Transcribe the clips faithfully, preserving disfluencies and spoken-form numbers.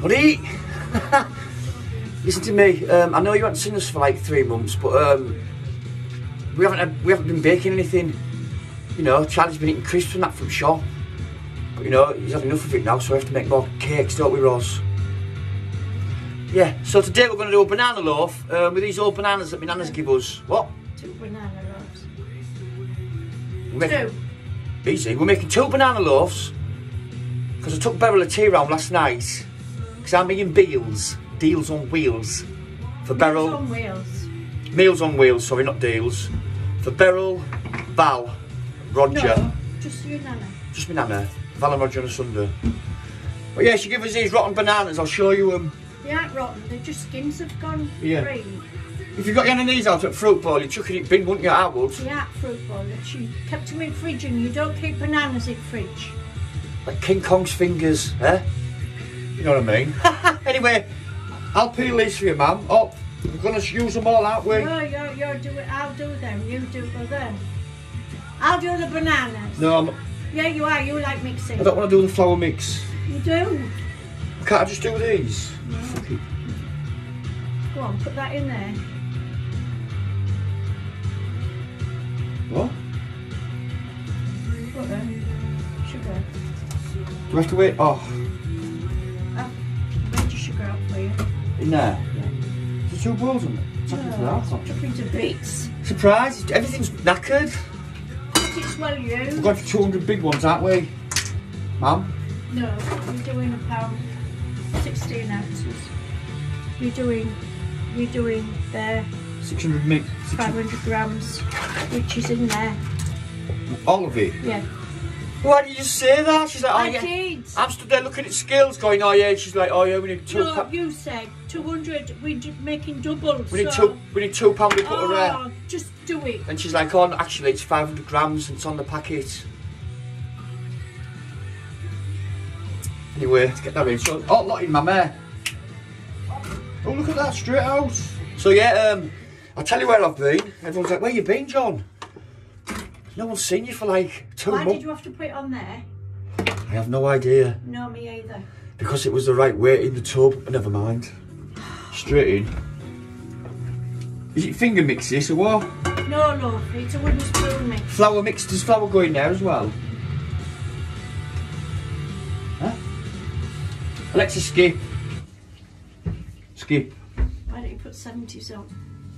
Honey! Listen to me, um, I know you haven't seen us for like three months, but um, we haven't had, we haven't been baking anything. You know, Charlie's been eating crisps and that from shop. But you know, he's had enough of it now, so we have to make more cakes, don't we, Rose? Yeah, so today we're going to do a banana loaf uh, with these old bananas that my nanas give us. What? Two banana loaves. We're making, two. Easy. We're making two banana loaves because I took Beryl a tea round last night because I'm eating Beals. Deals on wheels. For Beryl. Meals on wheels. Meals on wheels, sorry, not deals. For Beryl, Val, Roger. No, just your nana. Just my nana. Val and Roger on a Sunday. But yeah, she gave us these rotten bananas. I'll show you them. They aren't rotten, their just skins have gone Yeah. green. If you got your knees out at fruit bowl, you'd chuck it in bin, wouldn't you? I would. They aren't fruit bowl. She kept them in fridge, and you don't keep bananas in fridge. Like King Kong's fingers, eh? You know what I mean? Anyway, I'll peel these for you, ma'am. Oh, we're going to use them all, aren't we? No, you're, you're doing, I'll do them, you do for them. I'll do the bananas. No, I'm, Yeah, you are, you like mixing. I don't want to do the flour mix. You do? Can't I just do these? No. Go on, put that in there. What? Put them. Sugar. Do we have to wait? Oh, I've made your sugar out for you. in there? Yeah. There's two bowls in it. Chuck it for No, that. chop into bits. Surprise! Everything's knackered. It's well you. We're going for two hundred big ones, aren't we? Ma'am? No, you're doing a pound, sixteen ounces. You're doing, you're doing there six hundred mix. five hundred grams, which is in there. All of it? Yeah. Why did you say that? She's like, oh I yeah. did. I'm stood there looking at scales going, oh yeah. She's like, oh yeah, we need two No, pa you said two hundred, we're making doubles. We need so, two we need two pound of butter oh, there. just do it. And she's like, oh actually it's five hundred grams and it's on the packet. Anyway, let's get that in. So oh lot in my mare. Oh look at that, straight out. So yeah, um I'll tell you where I've been. Everyone's like, where you been, John? No one's seen you for like two Why months. did you have to put it on there? I have no idea. No, me either. Because it was the right weight in the tub, but never mind. Straight in. Is it finger mix this or what? No, no, it's a wooden spoon mix. Flour mix, does flour go in there as well? Huh? Alexa, skip. Skip. Why don't you put seventies on?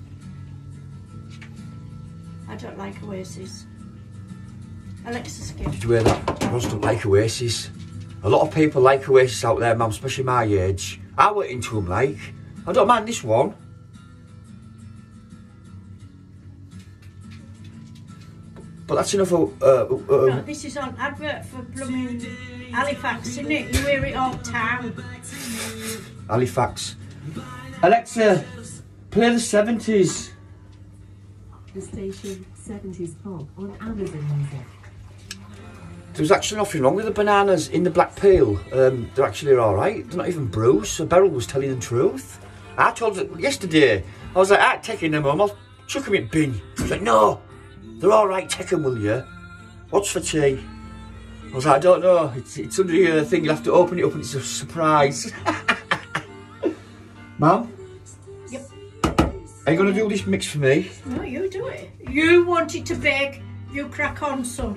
I don't like Oasis. Alexa, skip. Did you hear that? Ross don't like Oasis. A lot of people like Oasis out there, ma'am, especially my age. I went into them like. I don't mind this one. But that's enough of... Uh, uh, No, this is on advert for blooming Halifax, isn't it? You hear it all town. Halifax. Alexa, play the seventies. The station seventies pop on Amazon Music. There's actually nothing wrong with the bananas in the black peel. Um, they're actually alright. They're not even bruised, so Beryl was telling the truth. I told her yesterday, I was like, I'm taking them home, I'll chuck them in bin. She was like, no, they're alright, take them, will you? What's for tea? I was like, I don't know, it's, it's under your thing, you'll have to open it up and it's a surprise. Mum? Yep. Are you going to do this mix for me? No, you do it. You wanted to bake, you crack on, son.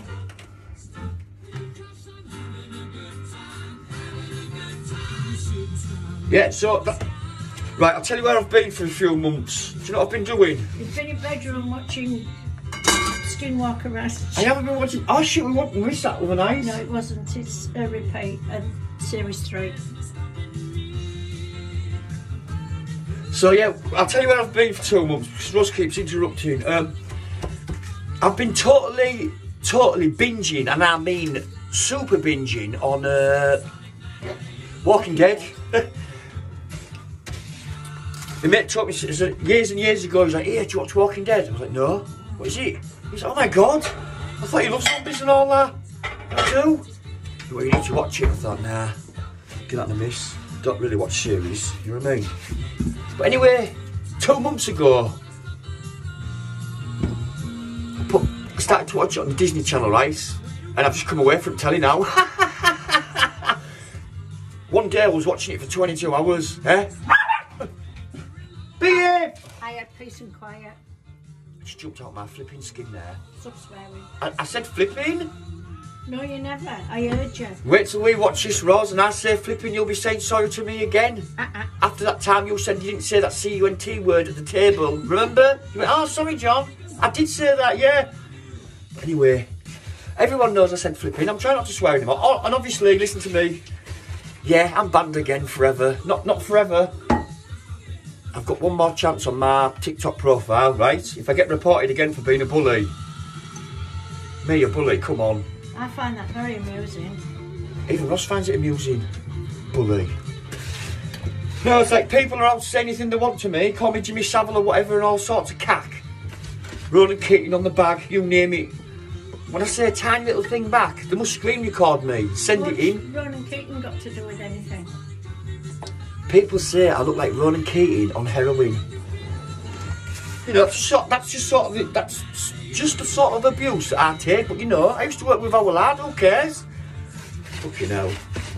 Yeah, so, that, right, I'll tell you where I've been for a few months. Do you know what I've been doing? You've been in bedroom watching Skinwalker Ranch. I haven't been watching, oh shit, we won't miss that overnight. No, it wasn't. It's a repeat and series three. So yeah, I'll tell you where I've been for two months because Ross keeps interrupting. Um, I've been totally, totally binging, and I mean super binging on uh, Walking Dead. My mate told me years and years ago, he was like, hey, do you watch Walking Dead? I was like, no. What is it? He's like, oh my god, I thought you loved zombies and all that. I do. Well, you need to watch it. I thought, nah, get that in the miss. Don't really watch series, you know what I mean? But anyway, two months ago, I put, started to watch it on the Disney Channel, right? And I've just come away from telly now. One day I was watching it for twenty-two hours, eh? Behave! I had peace and quiet. I just jumped out my flipping skin there. Stop swearing. I, I said flipping? No, you never. I heard you. Wait till we watch this, Rose, and I say flipping, you'll be saying sorry to me again. Uh-uh. After that time you said you didn't say that C U N T word at the table, remember? You went, oh, sorry, John. I did say that, yeah. Anyway, everyone knows I said flipping. I'm trying not to swear anymore. Oh, and obviously, listen to me. Yeah, I'm banned again forever. Not, not forever. I've got one more chance on my TikTok profile, right? If I get reported again for being a bully. Me, a bully, come on. I find that very amusing. Even Ross finds it amusing. Bully. No, it's like people are out to say anything they want to me, call me Jimmy Savile or whatever and all sorts of cack. Ronan Keating on the bag, you name it. When I say a tiny little thing back, they must screen record me, send What's it in. Ronan Keating got to do with anything? People say I look like Ronan Keating on heroin. You know, that's, sort, that's just sort of, that's just the sort of abuse that I take, but you know, I used to work with our lad, who cares? Fucking hell.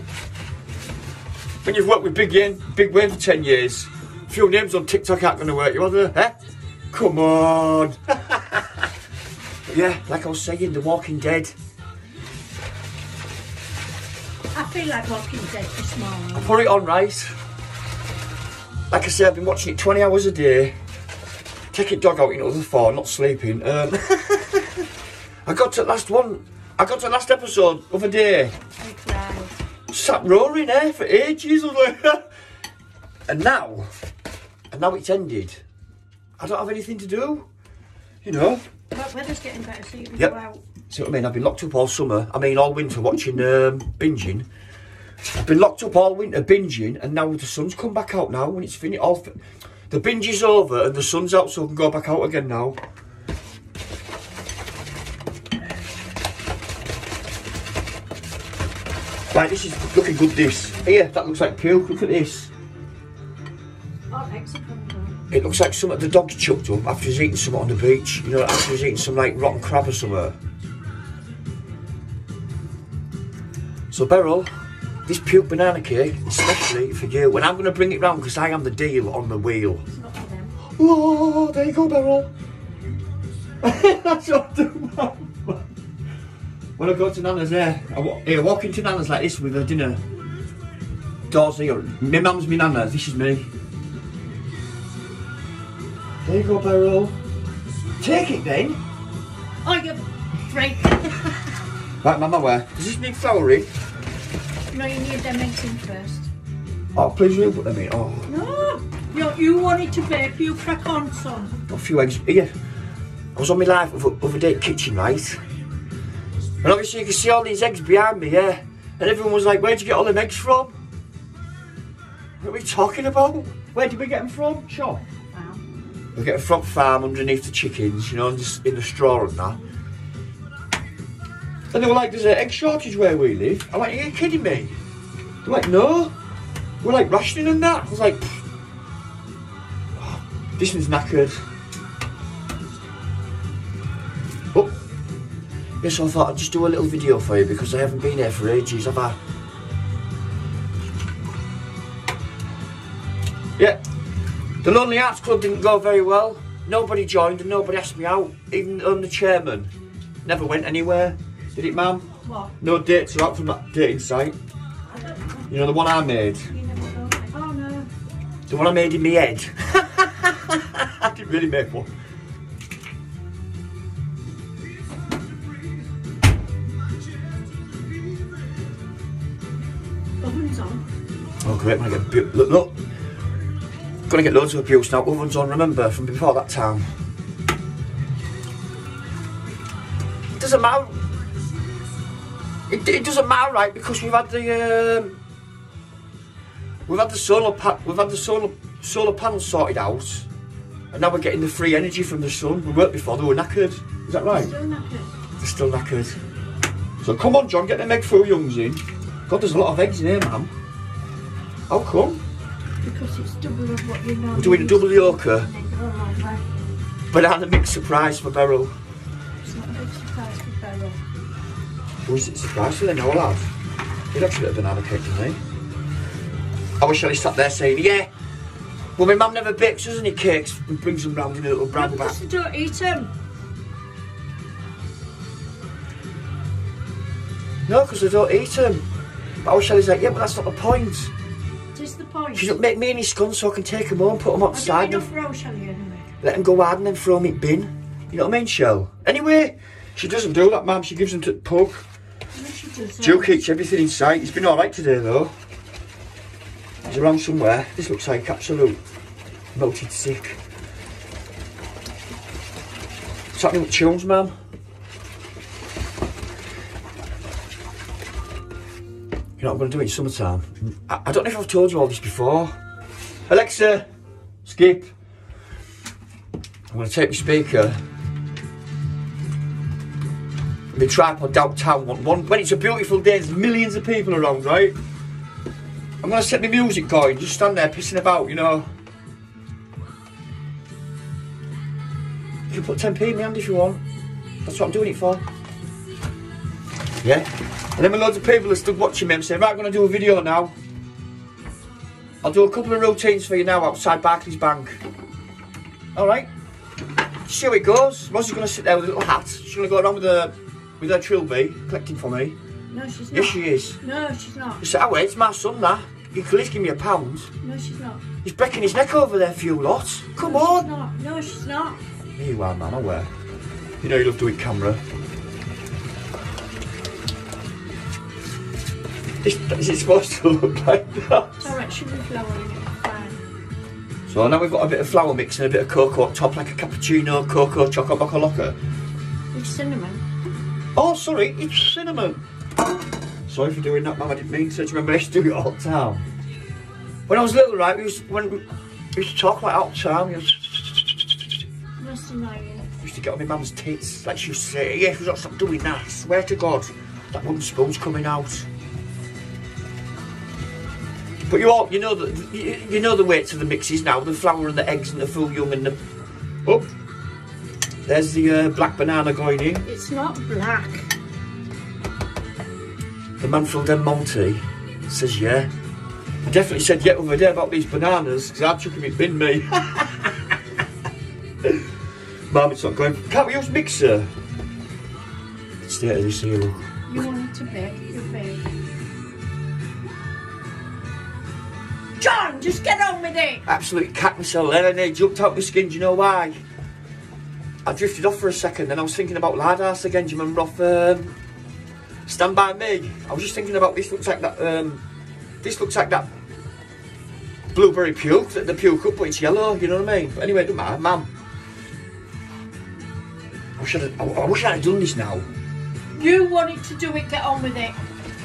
When you've worked with Big Wayne, Big Wayne for ten years, a few names on TikTok aren't going to work you, are they? Eh? Come on. Yeah, like I was saying, The Walking Dead. I feel like Walking Dead this morning. I put it on right. Like I said, I've been watching it twenty hours a day. Taking dog out into the floor, not sleeping. Um, I got to the last one. I got to the last episode of a day. I cried. Sat roaring there for ages. I was like, and now, and now it's ended. I don't have anything to do. You know. But weather's getting better, so you can Yep. go out. See what I mean? I've been locked up all summer. I mean, all winter watching um, binging. I've been locked up all winter binging, and now the sun's come back out now. When it's finished, all fi the binge is over, and the sun's out, so I can go back out again now. Right, this is looking good. This here, that looks like puke. Look at this. Oh, Mexican. It looks like something the dog's chucked up after he's eaten something on the beach. You know, after he's eaten some like rotten crab or something. So Beryl, this puke banana cake, especially for you, and I'm going to bring it round because I am the deal on the wheel. It's not for them. Oh, there you go, Beryl. That's what I do. When I go to Nana's there, I wa here, walk into Nana's like this with her dinner. Doors here. My mum's my Nana, this is me. There you go, Beryl. Take it then. Oh, you freak. Right, Mama, where? Does this need flouring? No, you need them eggs in first. Oh, please you put them in. Oh, No, you, you wanted to bake, you crack on, son. got a few eggs. Here. I was on my live of a, of a day at kitchen, right? And obviously you can see all these eggs behind me, yeah? And everyone was like, where'd you get all them eggs from? What are we talking about? Where did we get them from? Shop. Wow. We get them from farm underneath the chickens, you know, just in the straw and that. And they were like, there's an egg shortage where we live. I'm like, are you kidding me? They're like, no. We're like rationing and that. I was like, oh, this one's knackered. Oh. Yeah, so I thought I'd just do a little video for you because I haven't been here for ages, have I? Yeah. The Lonely Arts Club didn't go very well. Nobody joined and nobody asked me out. Even um, the chairman. Never went anywhere. Did it, ma'am? What? No dates are out from that dating site. I don't know. You know, the one I made. You never go. Oh, no. The one I made in my head. I didn't really make one. Oven's on. Oh, great. I'm gonna get abu- look, look. Gonna get loads of abuse now. Oven's on, remember, from before that time. It doesn't matter. It, it doesn't matter, right? Because we've had the um, we've had the solar pa we've had the solar solar panels sorted out, and now we're getting the free energy from the sun. We weren't before; they were knackered. Is that right? Still knackered. They're still knackered. So come on, John, get them egg foo youngs in. God, there's a lot of eggs in here, ma'am. How come? Because it's double of what you know. We're doing a double yoker. And then go like that. Banana mix surprise for Beryl. It's not a big surprise for Beryl. Was it a surprise for them? No, lad. He'd actually get a banana cake, didn't he? I wish Shelley sat there saying, yeah, well, my mum never bakes, doesn't he, cakes and brings them round in a little brown No, bag. because they don't eat them. No, because they don't eat them. But I wish Shelley's like, yeah, but that's not the point. What is the point? She's like, make me any scones so I can take them home, put them outside. I do enough row, Shelley, anyway. Let them go hard and then throw them in bin. You know what I mean, Shell? Anyway, she doesn't do that, ma'am. She gives them to the pug. No, she doesn't. Duke eats everything in sight. He's been alright today, though. He's around somewhere. This looks like absolute melted sick. What's happening with Tunes, ma'am? You know what I'm going to do in summertime? I, I don't know if I've told you all this before. Alexa, skip. I'm going to take my speaker, my tripod downtown one, one. When it's a beautiful day, there's millions of people around, right? I'm going to set my music going, just stand there pissing about, you know. You can put ten p in my hand if you want. That's what I'm doing it for. Yeah? And then loads of people are stood watching me and saying, right, I'm going to do a video now. I'll do a couple of routines for you now outside Barclays Bank. Alright? See how it goes. Rosie's going to sit there with a little hat. She's going to go around with her, with her trilby, collecting for me. No, she's not. Yes, she is. No, she's not. You say, oh, wait, it's my son, that. You can at least give me a pound. No, she's not. He's breaking his neck over there for you lot. Come no, on. She's not. No, she's not. Here you are, man, I wear. You know you love doing camera. Is, is it supposed to look like that? It's alright, she'll be flowering. Fine. So now we've got a bit of flour mix and a bit of cocoa up top, like a cappuccino, cocoa, choco, mocha loca. It's cinnamon. Oh, sorry, it's cinnamon. Sorry for doing that, Mum. I didn't mean to. Do you remember I used to do it all the time? When I was little, right, we used, when we used to talk like all the time. We used, That's annoying. used to get on my mum's tits, like she used to say, yeah, we've got to stop doing that. I swear to God, that wooden spoon's coming out. But you all, you know the, you, you know the weights of the mixes now. The flour and the eggs and the full young and the. Oh, there's the uh, black banana going in. It's not black. The man from Del Monte says yeah. He definitely said yeah over there about these bananas because I took him in bin me. Mum, it's not going. Can't we use mixer? State of this here, look. You want it to bake, you bake. John, just get on with it! Absolutely cat myself there and they jumped out my skin. Do you know why? I drifted off for a second and I was thinking about Lardass again. Do you remember off um, Stand By Me? I was just thinking about this looks like that, um, this looks like that blueberry puke, the, the puke up, but it's yellow, you know what I mean? But anyway, it doesn't matter, Mum. I wish I'd, I, I wish I'd done this now. You wanted to do it, get on with it.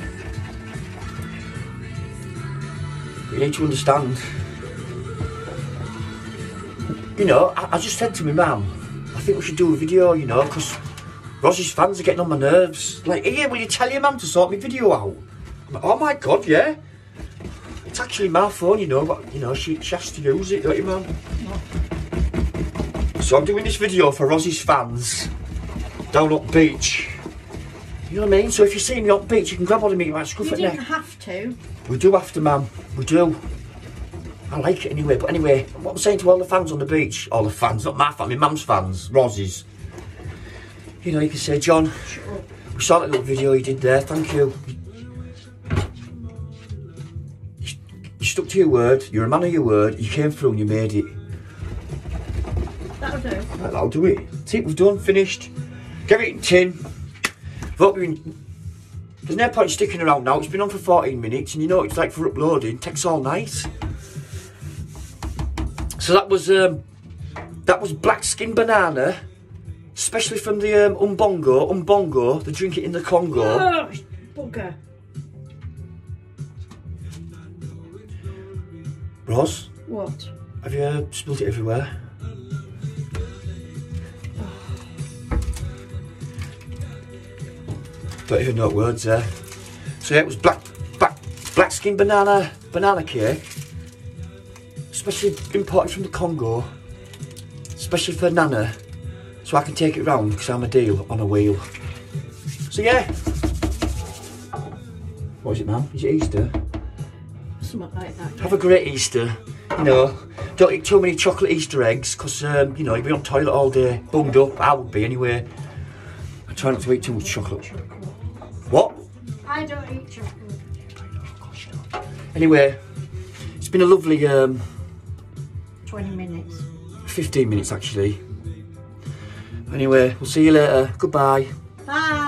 You need to understand. You know, I, I just said to my mum, I think we should do a video, you know, because Rosie's fans are getting on my nerves. Like, here, will you tell your mum to sort my video out? I'm like, oh my God, yeah. It's actually my phone, you know, but, you know, she, she has to use it, don't you, mum? So I'm doing this video for Rosie's fans down up beach. You know what I mean? So if you see me on beach, you can grab hold of me, you might scruff You at neck. didn't have to. We do have to, ma'am. We do. I like it anyway. But anyway, what I'm saying to all the fans on the beach, all the fans, not my family, mum's fans, Rosie's. You know, you can say, John, we saw that little video you did there. Thank you. You, you stuck to your word. You're a man of your word. You came through and you made it. That'll do. Right, I'll do it. See, we've done, finished. Get it in tin. Vote me in. There's no point sticking around now. It's been on for fourteen minutes, and you know what it's like for uploading. It takes all night. So that was um, that was black skin banana, especially from the um, Umbongo. Umbongo, they drink it in the Congo. Oh, bugger. Ros, What? have you uh, spilled it everywhere? Don't even know what words there. So yeah, it was black, black, black skin banana, banana cake, especially imported from the Congo, especially for Nana, so I can take it round because I'm a deal on a wheel. So yeah. What is it, ma'am? Is it Easter? something like that. Have a great Easter. You know, don't eat too many chocolate Easter eggs because, um, you know, you'll be on toilet all day, bunged up. I would be anyway. I try not to eat too much chocolate. What? I don't eat chocolate. Anyway, it's been a lovely um, twenty minutes. fifteen minutes actually. Anyway, we'll see you later. Goodbye. Bye.